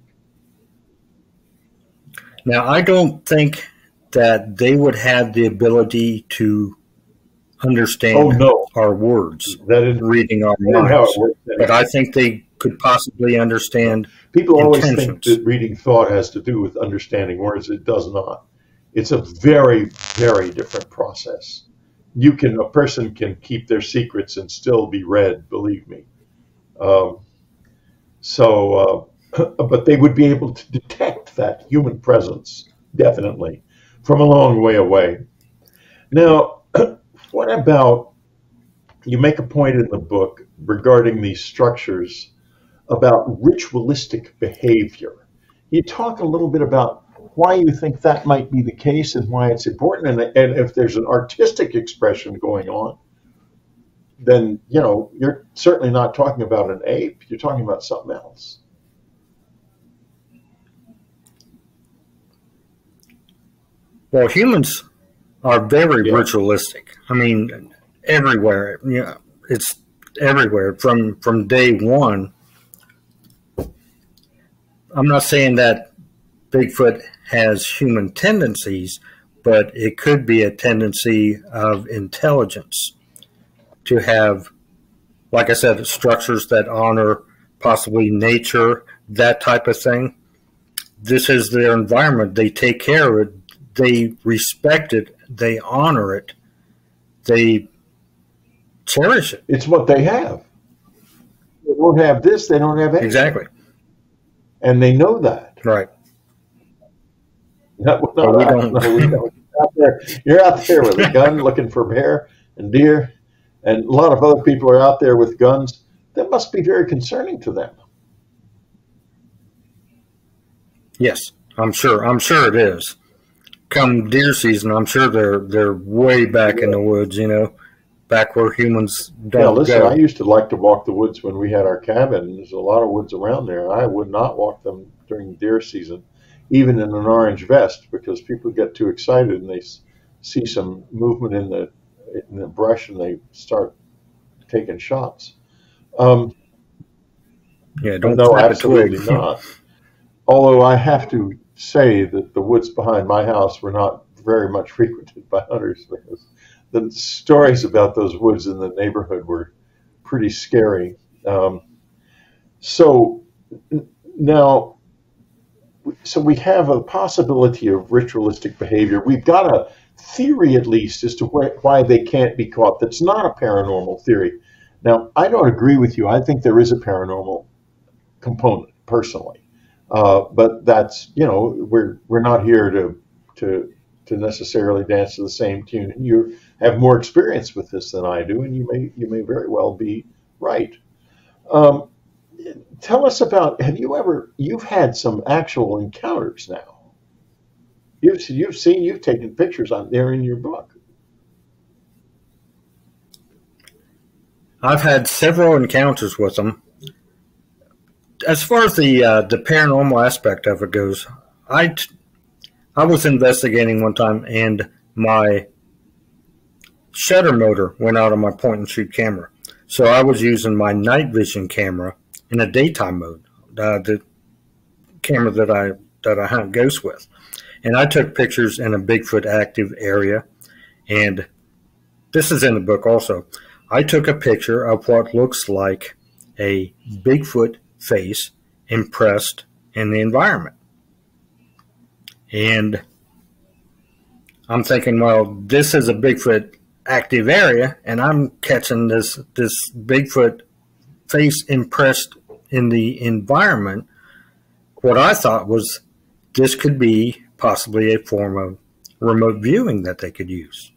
Now, I don't think that they would have the ability to understand oh, no. our words, that is, reading our minds, but I think they could possibly understand People always intentions. think that reading thought has to do with understanding words. It does not. It's a very, very different process. You can, a person can keep their secrets and still be read, believe me. Um, so, uh, but they would be able to detect that human presence, definitely, from a long way away. Now, what about, you make a point in the book regarding these structures about ritualistic behavior. You talk a little bit about why you think that might be the case and why it's important. And, and if there's an artistic expression going on, then, you know, you're certainly not talking about an ape. You're talking about something else. Well, humans are very Yeah. ritualistic. I mean, everywhere. You know, it's everywhere from from day one. I'm not saying that Bigfoot has human tendencies, but it could be a tendency of intelligence to have, like I said, structures that honor possibly nature, that type of thing. This is their environment. They take care of it. They respect it. They honor it. They cherish it. It's what they have. They don't have this, they don't have anything. Exactly. And they know that. Right. No, But no, we I- don't. no, we don't. You're out there, you're out there with a gun looking for bear and deer, and a lot of other people are out there with guns. That must be very concerning to them. Yes, I'm sure. I'm sure it is. Come deer season, I'm sure they're they're way back in the woods. You know, back where humans don't Yeah, listen, go. I used to like to walk the woods when we had our cabin. There's a lot of woods around there. I would not walk them during deer season, even in an orange vest, because people get too excited and they s- see some movement in the in the brush and they start taking shots. Um, yeah, don't no, snap a absolutely twig. not. Although I have to say that the woods behind my house were not very much frequented by hunters, because the stories about those woods in the neighborhood were pretty scary. Um, so n- now, so we have a possibility of ritualistic behavior. We've got a theory, at least, as to wh- why they can't be caught. That's not a paranormal theory. Now, I don't agree with you. I think there is a paranormal component, personally. Uh, but that's, you know, we're we're not here to to to necessarily dance to the same tune. You have more experience with this than I do, and you may you may very well be right. Um, tell us about, have you ever, you've had some actual encounters now. You've you've seen, you've taken pictures on there in your book. I've had several encounters with them. As far as the uh, the paranormal aspect of it goes, I t- I was investigating one time and my shutter motor went out on my point and shoot camera. So I was using my night vision camera in a daytime mode, uh, the camera that I that I hunt ghosts with, and I took pictures in a Bigfoot active area. And this is in the book also. I took a picture of what looks like a Bigfoot face impressed in the environment. And I'm thinking, well, this is a Bigfoot active area, and I'm catching this this Bigfoot face impressed in the environment. What I thought was this could be possibly a form of remote viewing that they could use.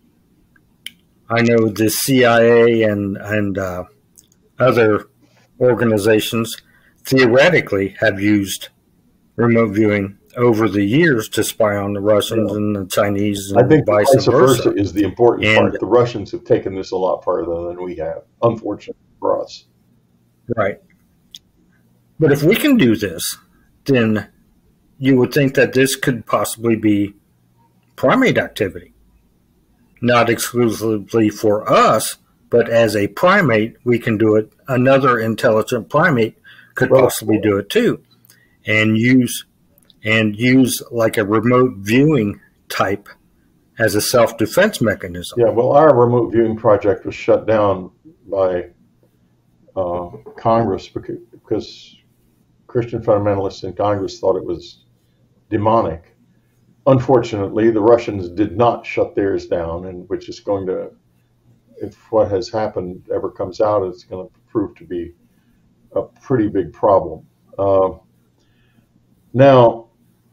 I know the C I A and and uh, other organizations theoretically have used remote viewing over the years to spy on the Russians Yeah. and the Chinese I and think the vice vice versa. versa is the important And part. The Russians have taken this a lot farther than we have, unfortunately for us. right. But if we can do this, then you would think that this could possibly be primate activity. Not exclusively for us, but as a primate, we can do it. Another intelligent primate could Well, possibly do it too, and use and use like a remote viewing type as a self-defense mechanism. yeah, well, our remote viewing project was shut down by uh, Congress because, because Christian fundamentalists in Congress thought it was demonic. Unfortunately, the Russians did not shut theirs down, and which is going to, if what has happened ever comes out, it's going to prove to be a pretty big problem. Uh, now,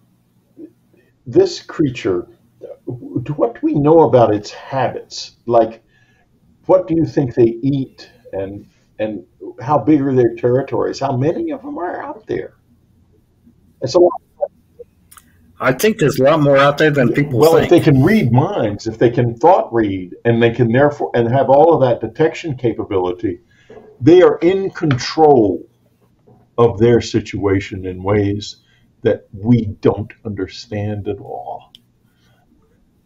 this creature, what do we know about its habits? Like, what do you think they eat, and and how big are their territories? How many of them are out there? It's a lot. I think there's a lot more out there than people Well, think. if they can read minds, if they can thought read, and they can therefore and have all of that detection capability, they are in control of their situation in ways that we don't understand at all.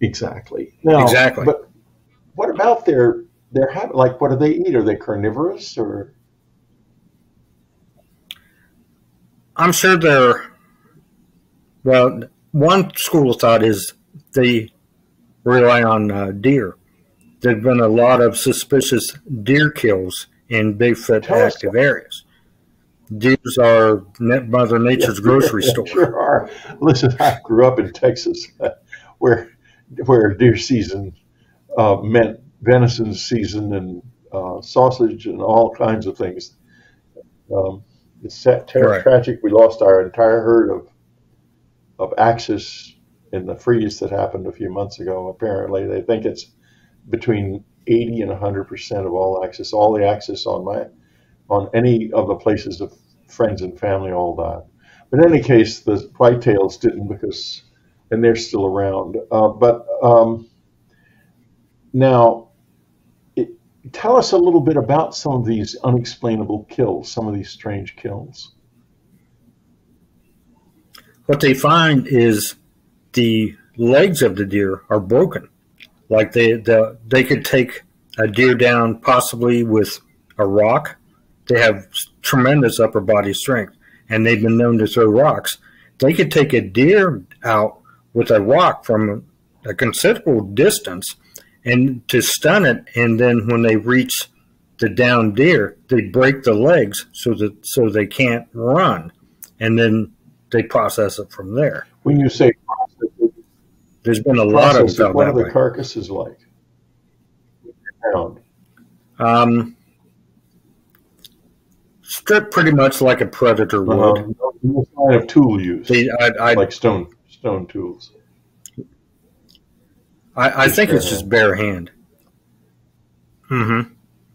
Exactly. Now, Exactly. but what about their their habit? Like, what do they eat? Are they carnivorous or? I'm sure they're, well, one school of thought is they rely on uh, deer. There have been a lot of suspicious deer kills in Bigfoot Tell us. active areas. Deers are Mother Nature's Yeah, grocery yeah, store. Sure are. Listen, I grew up in Texas, where where deer season uh, meant venison season and uh, sausage and all kinds of things. Um, it's sad, ter- Right. tragic. We lost our entire herd of of axis in the freeze that happened a few months ago. Apparently, they think it's between eighty and one hundred percent of all axis. All the axis on my on any of the places of friends and family all died. But in any case, the whitetails didn't, because, and they're still around. Uh, but um, now, it, tell us a little bit about some of these unexplainable kills, some of these strange kills. What they find is the legs of the deer are broken. Like they, the, they could take a deer down possibly with a rock. They have tremendous upper body strength, and they've been known to throw rocks. They could take a deer out with a rock from a considerable distance and to stun it, and then when they reach the downed deer, they break the legs so that so they can't run, and then they process it from there. When you say process, There's been a lot of process, them what that are the way. carcasses like? Found. Um, stripped pretty much like a predator would. Uh-huh. No, no sign of tool use, They, I, I, like stone stone tools. I, I Just think bare it's just hand. bare hand. Mm-hmm.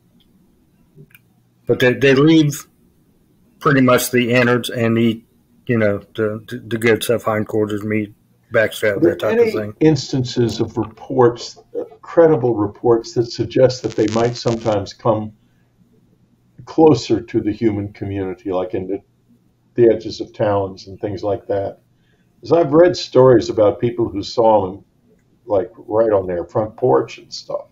But they, they leave pretty much the innards and eat, you know, the the good stuff, hindquarters, meat, backstrap, Are that there type of any thing. instances of reports, uh, credible reports, that suggest that they might sometimes come closer to the human community, like in the, the edges of towns and things like that? Because I've read stories about people who saw them, like right on their front porch and stuff.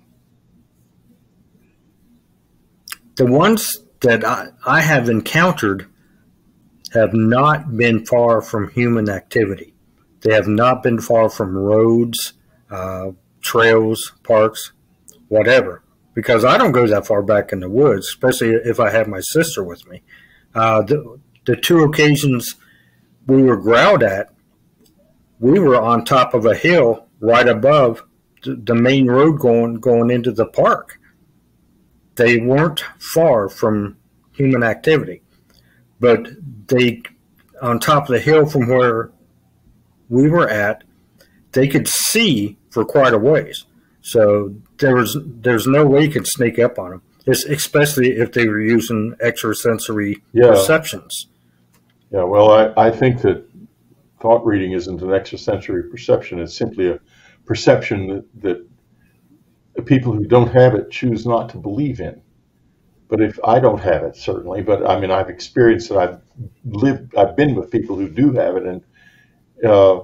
The ones that I, I have encountered have not been far from human activity. They have not been far from roads, uh, trails, parks, whatever. Because I don't go that far back in the woods, especially if I have my sister with me. Uh, the, the two occasions we were growled at, we were on top of a hill right above the, the main road going going into the park. They weren't far from human activity, but they, on top of the hill from where we were at, they could see for quite a ways. So there was there's no way you could sneak up on them, it's, especially if they were using extrasensory Yeah. perceptions. Yeah, well, I, I think that thought reading isn't an extrasensory perception. It's simply a perception that, that the people who don't have it choose not to believe in. But if I don't have it, certainly, but I mean, I've experienced it. I've lived, I've been with people who do have it, and uh,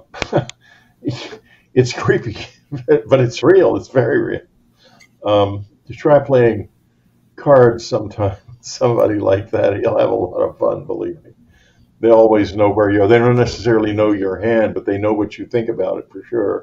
it's creepy, but it's real. It's very real. Um, to try playing cards sometime, somebody like that, you'll have a lot of fun, believe me. They always know where you are. They don't necessarily know your hand, but they know what you think about it for sure.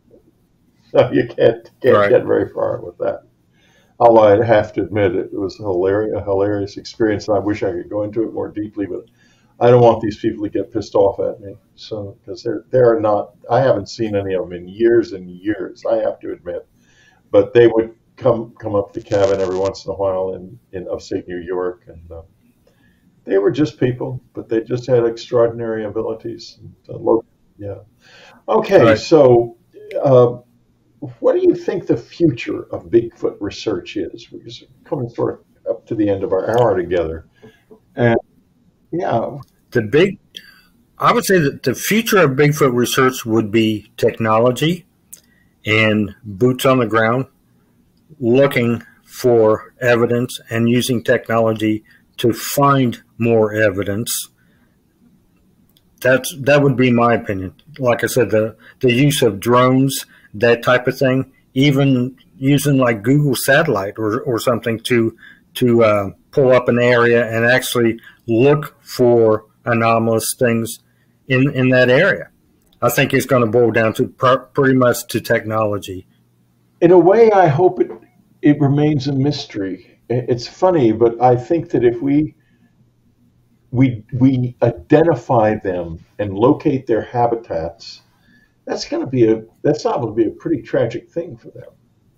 So you can't, can't Right. get very far with that. Although I have to admit, it was a hilarious, a hilarious experience, and I wish I could go into it more deeply, but I don't want these people to get pissed off at me. So, because they're they're not, I haven't seen any of them in years and years, I have to admit. But they would come come up the cabin every once in a while in, in upstate New York, and uh, they were just people, but they just had extraordinary abilities. And, uh, local, yeah. Okay, Right. so. Uh, What do you think the future of Bigfoot research is? We're just coming sort of up to the end of our hour together. And yeah, The big, I would say that the future of Bigfoot research would be technology and boots on the ground, looking for evidence and using technology to find more evidence. That's that would be my opinion. Like I said, the the use of drones that type of thing, even using like Google satellite or, or something to to uh, pull up an area and actually look for anomalous things in, in that area. I think it's going to boil down to pr- pretty much to technology. In a way, I hope it it remains a mystery. It's funny, but I think that if we we we identify them and locate their habitats, that's going to be a that's not going to be a pretty tragic thing for them.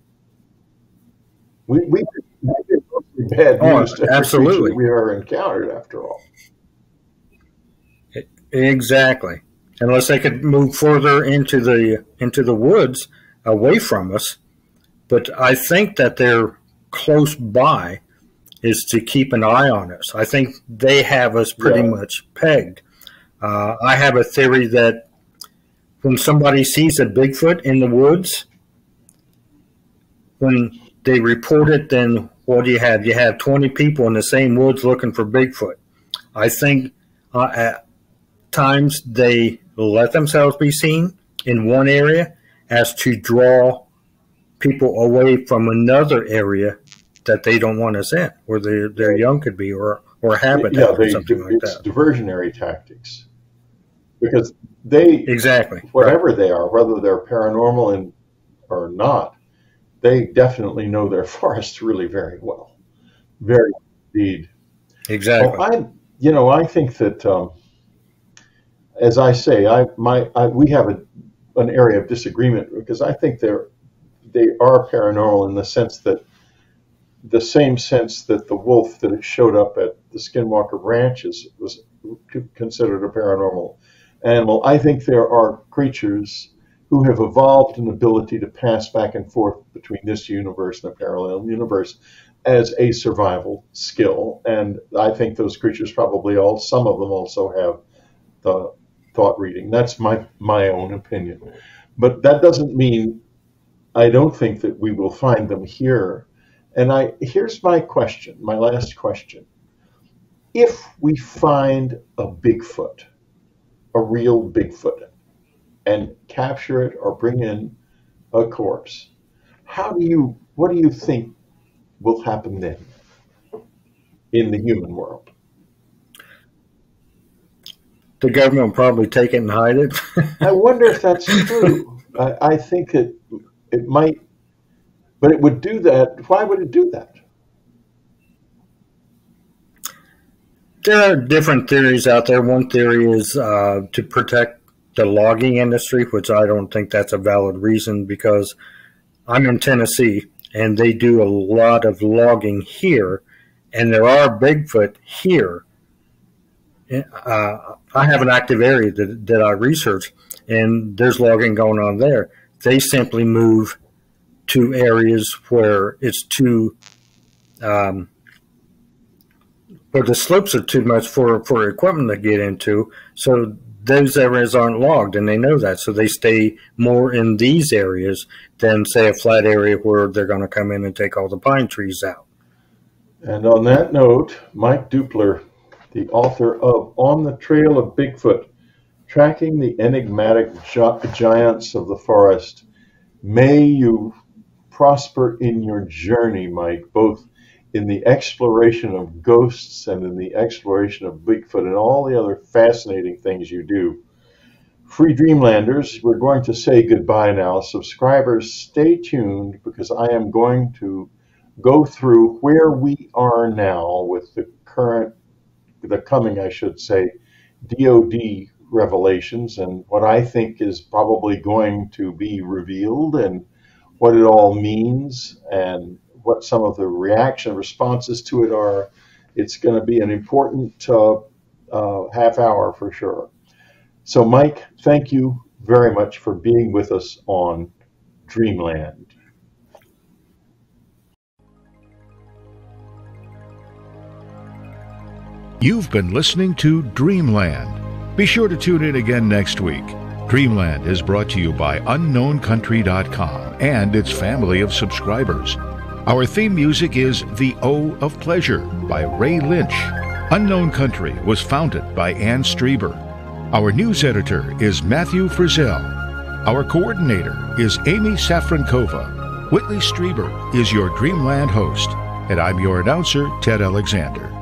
We we make it mostly bad news Oh, to absolutely. we are encountered after all. Exactly. Unless they could move further into the into the woods away from us. But I think that they're close by is to keep an eye on us. I think they have us pretty Yeah. much pegged. Uh, I have a theory that when somebody sees a Bigfoot in the woods, when they report it, then what do you have? You have twenty people in the same woods looking for Bigfoot. I think uh, at times they let themselves be seen in one area as to draw people away from another area that they don't want us in, where their their young could be, or or habitat, Yeah, or they something do, like it's that. diversionary tactics because they Exactly. whatever they are, whether they're paranormal and or not, they definitely know their forest really very well, very indeed. Exactly. Well, I, you know, I think that, um, as I say, I my I, we have a, an area of disagreement because I think they're they are paranormal in the sense that the same sense that the wolf that showed up at the Skinwalker Ranch is, was considered a paranormal animal. I think there are creatures who have evolved an ability to pass back and forth between this universe and a parallel universe as a survival skill. And I think those creatures probably all, some of them also have the thought reading. That's my, my own opinion. But that doesn't mean I don't think that we will find them here. And I here's my question, my last question. If we find a Bigfoot, a real Bigfoot, and capture it or bring in a corpse, how do you, what do you think will happen then in the human world? The government will probably take it and hide it. I wonder if that's true. I, I think it, it might, but it would do that. Why would it do that? There are different theories out there. One theory is uh, to protect the logging industry, which I don't think that's a valid reason because I'm in Tennessee and they do a lot of logging here, and there are Bigfoot here. Uh, I have an active area that, that I research, and there's logging going on there. They simply move to areas where it's too, um, where the slopes are too much for, for equipment to get into. So those areas aren't logged, and they know that. So they stay more in these areas than, say, a flat area where they're going to come in and take all the pine trees out. And on that note, Mike Dupler, the author of On the Trail of Bigfoot, Tracking the Enigmatic Gi- Giants of the Forest. May you prosper in your journey, Mike, both in the exploration of ghosts and in the exploration of Bigfoot and all the other fascinating things you do. Free Dreamlanders, we're going to say goodbye now. Subscribers, stay tuned because I am going to go through where we are now with the current, the coming, I should say, D O D revelations and what I think is probably going to be revealed and what it all means and what some of the reaction responses to it are. It's going to be an important uh, uh, half hour for sure. So, Mike, thank you very much for being with us on Dreamland. You've been listening to Dreamland. Be sure to tune in again next week. Dreamland is brought to you by unknown country dot com and its family of subscribers. Our theme music is The O of Pleasure by Ray Lynch. Unknown Country was founded by Ann Strieber. Our news editor is Matthew Frizzell. Our coordinator is Amy Safrankova. Whitley Strieber is your Dreamland host, and I'm your announcer, Ted Alexander.